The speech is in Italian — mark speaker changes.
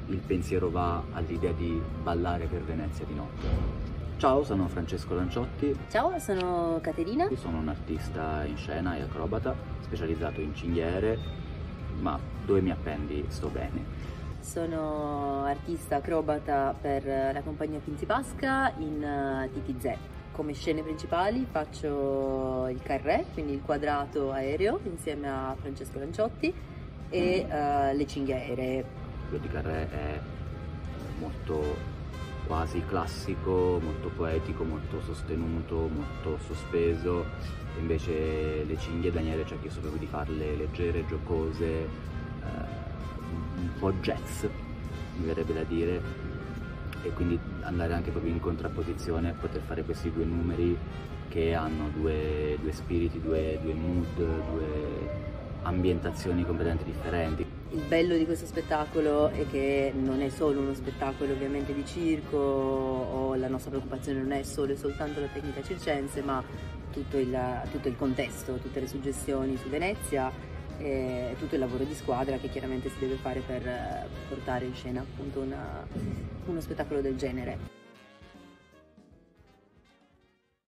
Speaker 1: il pensiero va all'idea di ballare per Venezia di notte. Ciao, sono Francesco Lanciotti.
Speaker 2: Ciao, sono Caterina.
Speaker 1: Sono un artista in scena e acrobata, specializzato in cinghiere, ma dove mi appendi sto bene.
Speaker 2: Sono artista acrobata per la compagnia Pinzipasca in TTZ. Come scene principali faccio il carré, quindi il quadrato aereo, insieme a Francesco Lanciotti, e le cinghiere.
Speaker 1: Quello di carré è molto quasi classico, molto poetico, molto sostenuto, molto sospeso. Invece le cinghie Daniele ci ha chiesto proprio di farle leggere, giocose, un po' jazz, mi verrebbe da dire, e quindi andare anche proprio in contrapposizione, poter fare questi due numeri che hanno due spiriti, due mood, due ambientazioni completamente differenti.
Speaker 2: Il bello di questo spettacolo è che non è solo uno spettacolo ovviamente di circo, o la nostra preoccupazione non è solo e soltanto la tecnica circense, ma tutto il contesto, tutte le suggestioni su Venezia e tutto il lavoro di squadra che chiaramente si deve fare per portare in scena appunto uno spettacolo del genere.